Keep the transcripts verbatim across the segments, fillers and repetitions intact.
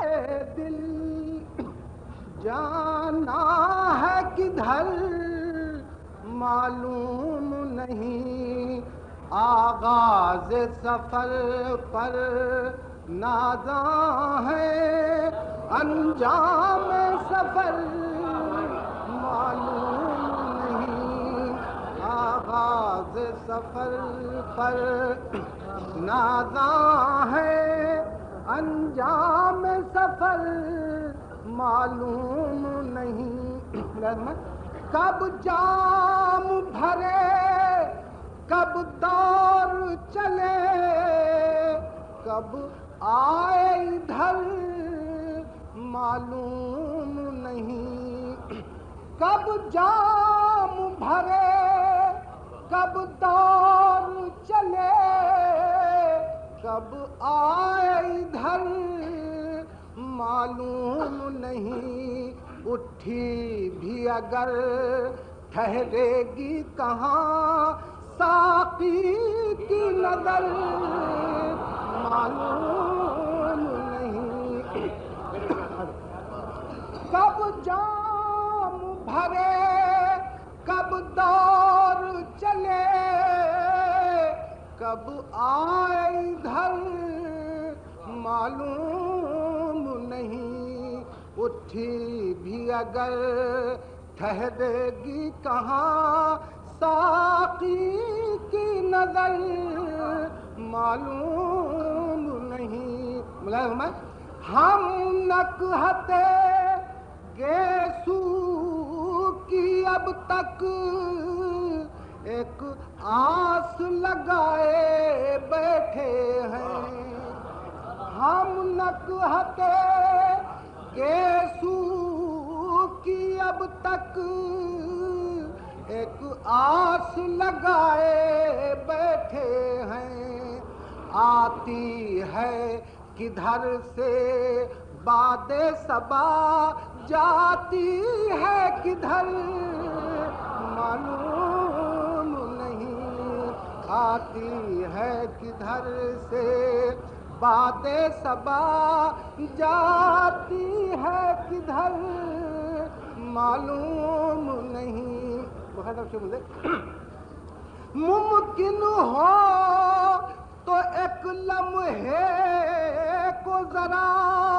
دل جانا ہے کدھر معلوم نہیں، آغاز سفر پر نازاں ہے، انجام سفر معلوم نہیں، آغاز سفر پر نازاں ہے، انجام سفر معلوم نہیں۔ کب جام بھرے کب دور چلے، کب آئے ادھر معلوم نہیں، کب جام بھرے کب دور چلے، کب آئے ادھر معلوم نہیں، اٹھی بھی اگر ٹھہرے گی کہاں ساقی کی نظر معلوم نہیں، کب جام بھرے کب دور چلے، کب آئے ادھر معلوم نہیں، اٹھی بھی اگر ٹھہرے گی کہاں ساقی کی نظر معلوم نہیں۔ ہم نکہتے گیسو کی اب تک ایک آس لگائے بیٹھے ہیں، ہم نکہتے گیسو کی اب تک ایک آس لگائے بیٹھے ہیں، آتی ہے کدھر سے باد صبا، جاتی ہے کدھر معلوم نہیں، آتی ہے کدھر سے باد صبا، جاتی ہے کدھر معلوم نہیں۔ ممکن ہو تو ایک لمحے کو ذرا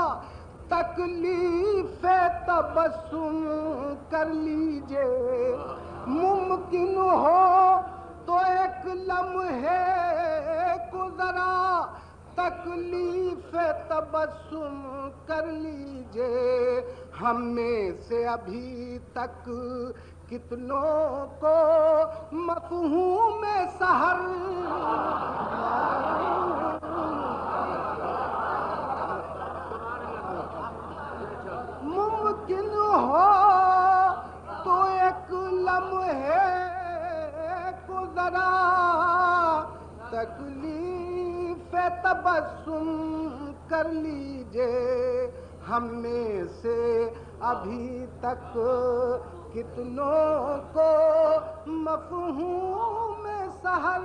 تکلیف تبسم کر لیجئے، ممکن ہو تو ایک لمحے کو ذرا تکلیف تبسم کر لیجئے، ہم میں سے ابھی تک کتنوں کو مفہوم سحر ممکن ہو تو ایک لمحے کو ذرا تکلیف تبسم کر لیجئے، ہم میں سے ابھی تک کتنوں کو مفہوم سحر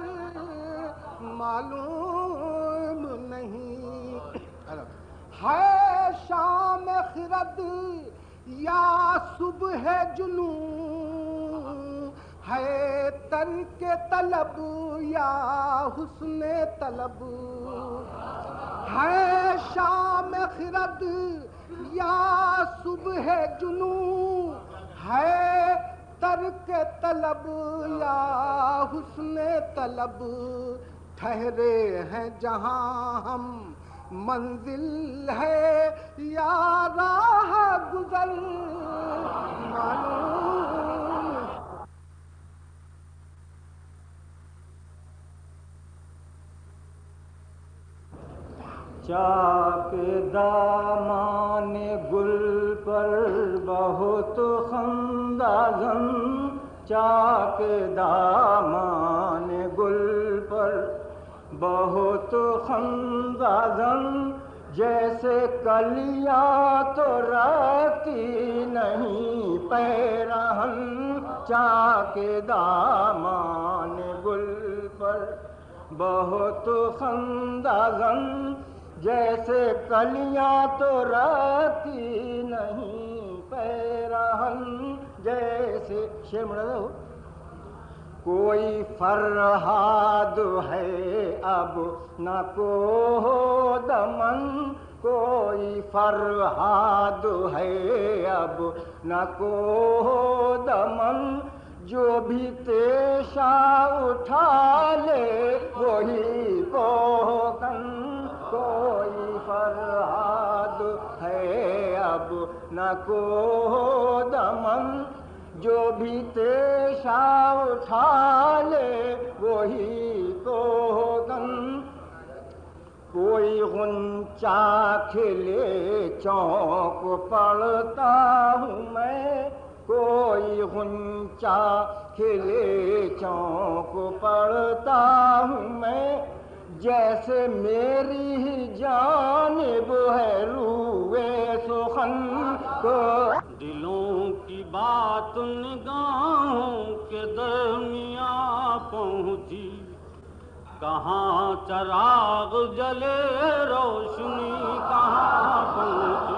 معلوم نہیں، ہے شام خرد یا صبح جنون، ہے ترک طلب یا حسن طلب، ہے شام خرد یا صبح جنون، ہے ترک طلب یا حسن طلب، ٹھہرے ہیں جہاں ہم منزل ہے یا راہ گزر معلوم۔ چاک دامان گل پر بہت خندازن، چاک دامان گل پر بہت خندازن، جیسے کلیاں تو رہتی نہیں پیرہن، چاک دامان گل پر بہت خندازن، جیسے کلیاں تو رہتی نہیں پیرہن جیسے شمر کوئی فرہاد ہے اب نہ کو دمن کوئی فرہاد ہے اب نہ کو دمن جو بھی تیشا اٹھا لے وہی کوکن کوئی فرہاد ہے اب نہ کو دمن جو بھی تیشا اٹھا لے وہی کوکن کوئی غنچہ کھلے چونک پڑتا ہوں میں کوئی غنچہ کھلے چونک پڑتا ہوں میں جیسے میری ہی جانب ہے روئے سخن کو دلوں کی بات نگاہوں کے درمیاں پہنچی کہاں چراغ جلے روشنی کہاں پہنچی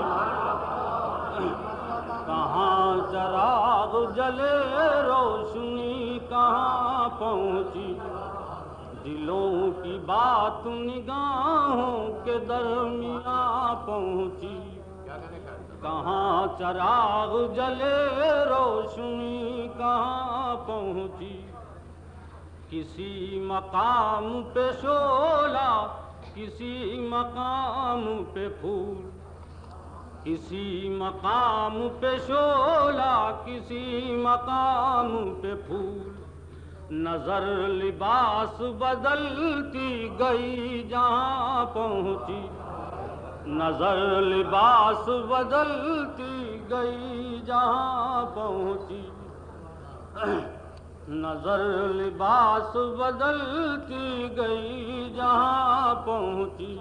کہاں چراغ جلے روشنی کہاں پہنچی دلوں کی بات نگاہوں کے درمیاں پہنچی کہاں چراغ جلے روشنی کہاں پہنچی کسی مقام پہ شعلہ کسی مقام پہ پھول کسی مقام پہ شعلہ کسی مقام پہ پھول نظر لباس بدلتی گئی جہاں پہنچی نظر لباس بدلتی گئی جہاں پہنچی نظر لباس بدلتی گئی جہاں پہنچی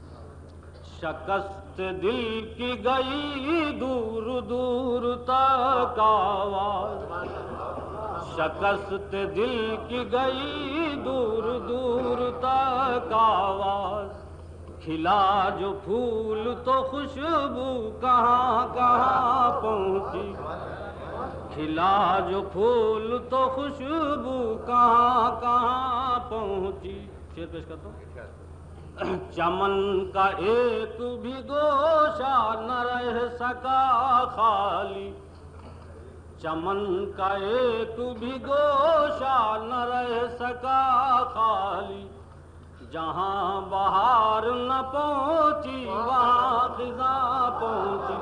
شکست دل کی گئی دور دور تک آواز شکست دل کی گئی دور دور تک آواز کھلا جو پھول تو خوشبو کہاں کہاں پہنچی کھلا جو پھول تو خوشبو کہاں کہاں پہنچی شعر پیش کرتا ہوں چمن کا ایک بھی گوشہ نہ رہ سکا خالی چمن کا ایک بھی گوشہ نہ رہ سکا خالی جہاں بہار نہ پہنچی وہاں خزاں پہنچی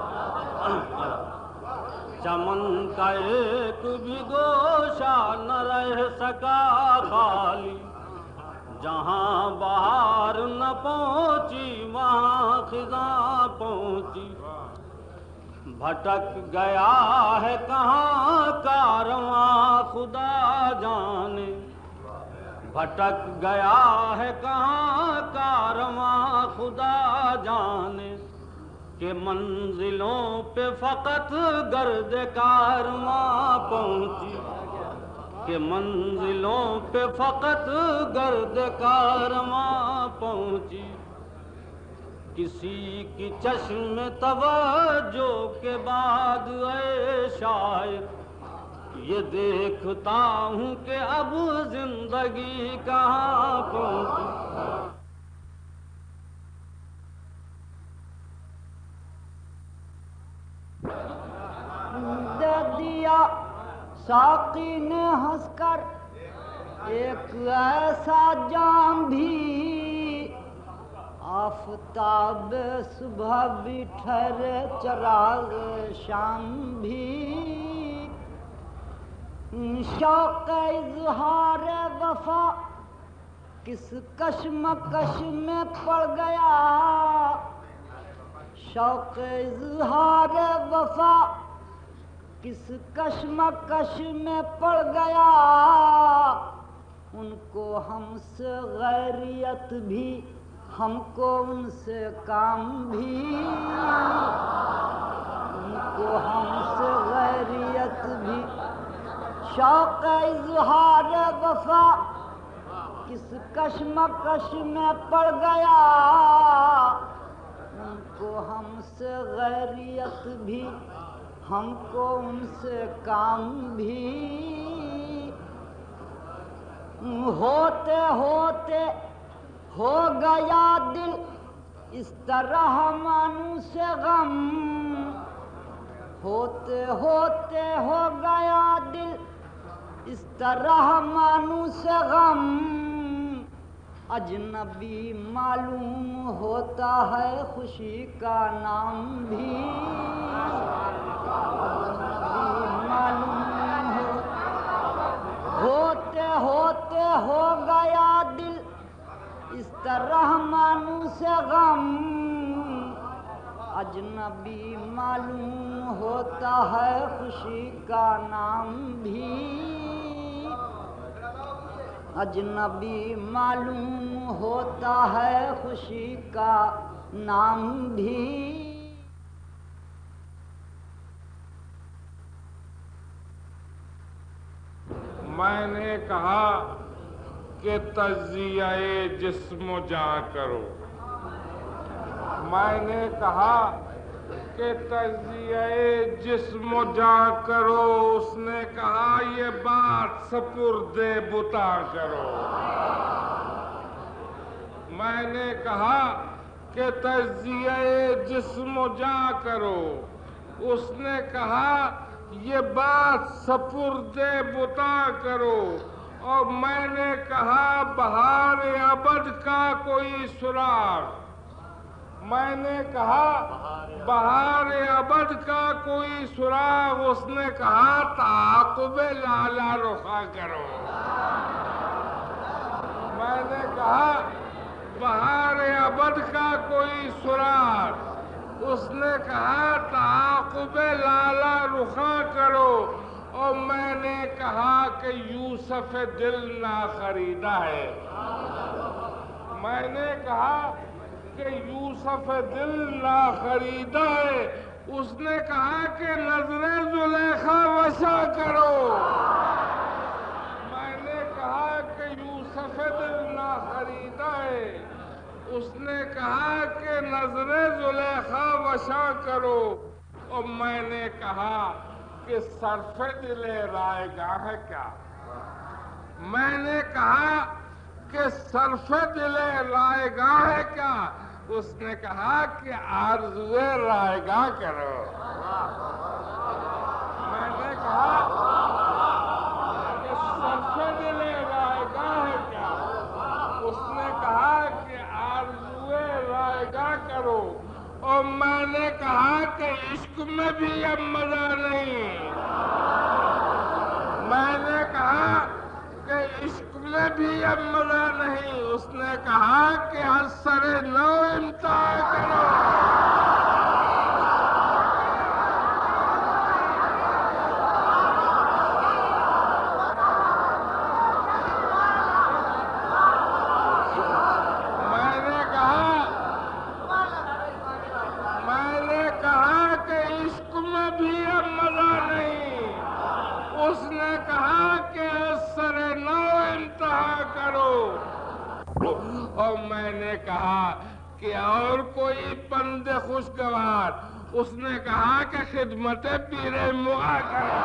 چمن کا ایک بھی گوشہ نہ رہ سکا خالی جہاں بہار نہ پہنچی وہاں خزاں پہنچی بھٹک گیا ہے کہاں کارواں خدا جانے بھٹک گیا ہے کہاں کارواں خدا جانے کہ منزلوں پہ فقط گرد کارواں پہنچی کہ منزلوں پہ فقط گرد کارواں پہنچی کسی کی چشم توجہ کے بعد اے شاعر یہ دیکھتا ہوں کہ اب زندگی کہاں پہنچی دے دیا ساقی نے ہنس کر ایک ایسا جام بھی آفتاب صبح بھی ٹھہرے چراغ شام بھی شوق اظہار وفا کس کشمکش میں پڑ گیا شوق اظہار وفا کس کشمکش میں پڑ گیا ان کو ہم سے غیریت بھی ہم کو ان سے کام بھی ان کو ہم سے غیریت بھی شوق اظہار وفا کس کشمکش میں پڑ گیا ان کو ہم سے غیریت بھی ہم کو ان سے کام بھی ہوتے ہوتے ہو گیا دل اس طرح مانو سے غم ہوتے ہوتے ہو گیا دل اس طرح مانو سے غم اجنبی معلوم ہوتا ہے خوشی کا نام بھی اجنبی معلوم ہو ہوتے ہوتے ہو گیا دل اس طرح مانو سے غم اجنبی معلوم ہوتا ہے خوشی کا نام بھی اجنبی معلوم ہوتا ہے خوشی کا نام بھی میں نے کہا کہ تجزیہ جسم و جاں کرو میں نے کہا کہ تجزیہ جسم و جاں کرو اس نے کہا یہ بات سپرد بتا کرو میں نے کہا کہ تجزیہ جسم و جاں کرو اس نے کہا یہ بات سپرد بتا کرو اور میں نے کہا بہار ابد کا کوئی سراغ میں نے کہا بہار ابد کا کوئی سراغ اس نے کہا تعاقب لالا رخا کرو میں نے کہا بہار ابد کا کوئی سراغ اس نے کہا تعاقب لالا رخا کرو اور میں نے کہا کہ یوسف دل نہ خریدا ہے میں نے کہا کہ یوسف دل نہ خریدا ہے اس نے کہا کہ نظر زلیخا وسا کرو میں نے کہا کہ یوسف دل نہ خریدا ہے اس نے کہا کہ نظر زلیخا وسا کرو اور میں نے کہا کہ صرف دل رائے گاہ ہے کیا میں نے کہا کہ صرف دل رائے گاہ ہے کیا اس نے کہا کہ آرزو رائے گاہ کرو میں نے کہا کہ صرف دل رائے گاہ ہے کیا اس نے کہا کہ آرزو رائے گاہ کرو اور میں نے کہا کہ عشق میں بھی اب مزہ نہیں میں نے کہا کہ عشق میں بھی اب مزہ نہیں اس نے کہا کہ ہر سر نو امتحان کرو اس نے کہا کہ سر نو انتہا کرو اور میں نے کہا کہ اور کوئی بند خوشگوار اس نے کہا کہ خدمت پیر مغا کرو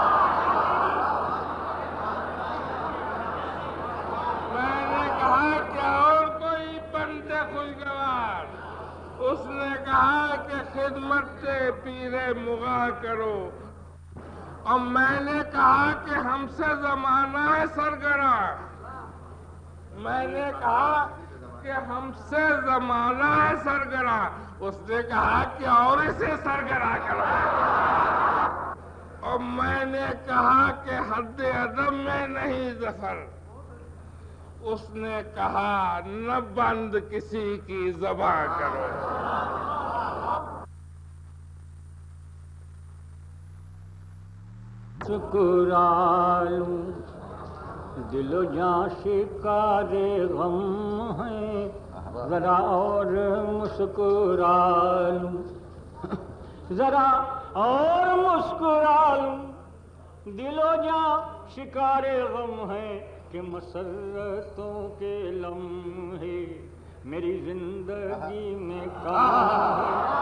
میں نے کہا کہ اور کوئی بند خوشگوار اس نے کہا کہ خدمت پیر مغا کرو اور میں نے کہا کہ ہم سے زمانہ ہے سرگراں میں نے کہا کہ ہم سے زمانہ ہے سرگراں اس نے کہا کہ اور اسے سرگراں کرو اور میں نے کہا کہ حد ادب میں نہیں ظفر اس نے کہا نہ بند کسی کی زبان کرو مسکرالوں دل و جاں شکار غم ہے ذرا اور مسکرالوں ذرا اور مسکرالوں دل و جاں شکار غم ہے کہ مسرتوں کے لمحے میری زندگی میں کم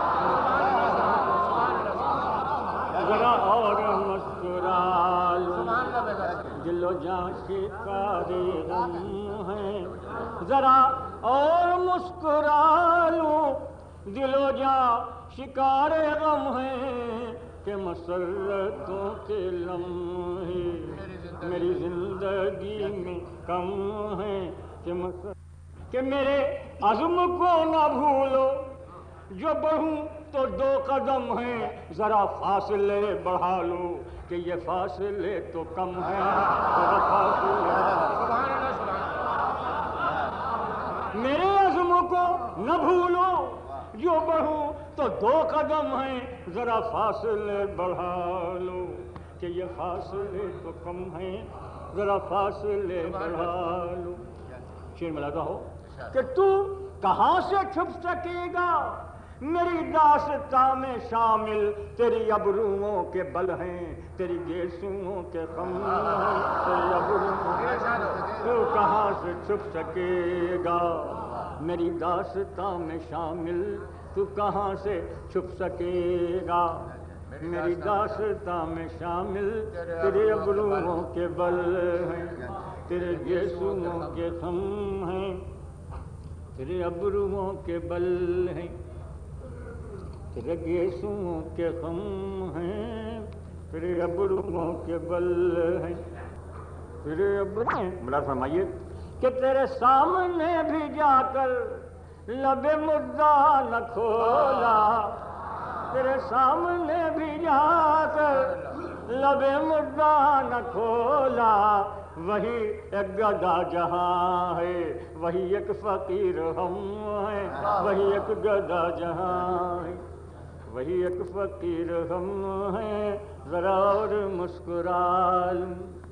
ہے، ذرا اور مسکرا لوں، دل و جان شکار غم ہے، ذرا اور مسکرا لوں، دل و جان شکار غم ہے، کہ مسرتوں کے لمحے میری زندگی میں کم ہے، کہ مسر کہ میرے عزم کو نہ بھولو، جو بڑھوں تو دو قدم ہیں، ذرا فاصلے بڑھا لو، کہ یہ فاصلے تو کم ہیں، ذرا فاصلے میرے عزم کو نہ بھولو، جو بڑھوں تو دو قدم ہیں، ذرا فاصلے بڑھا لو، کہ یہ فاصلے تو کم ہیں، ذرا فاصلے بڑھا لو۔ شعر میں لگا ہو کہ تو کہاں سے چھپ سکے گا، میری داستاں میں شامل تیری ابروؤں کے بل ہیں، تیری گیسوؤں کے خم ہیں، تیری ابروؤں تو کہاں سے چھپ سکے گا، میری داستاں میں شامل تو کہاں سے چھپ سکے گا، میری داستاں میں شامل تیرے ابروؤں کے بل ہیں، تیرے گیسوؤں کے خم ہیں، تیرے ابروؤں کے بل ہیں، تیرے گیسوؤں کے خم ہیں، تیرے ابروؤں کے بل ہیں، تیرے ابروؤں ملا فرمائیے کہ تیرے سامنے بھی جا کر لب مدعا نہ کھولا، تیرے سامنے بھی جا کر لب مدعا نہ کھولا، وہی ایک گدا جہاں ہے، وہی ایک فقیر ہم ہیں، وہی ایک گدا جہاں ہے، وہی ایک فقیر ہم ہیں، ذرا اور مسکرا لوں۔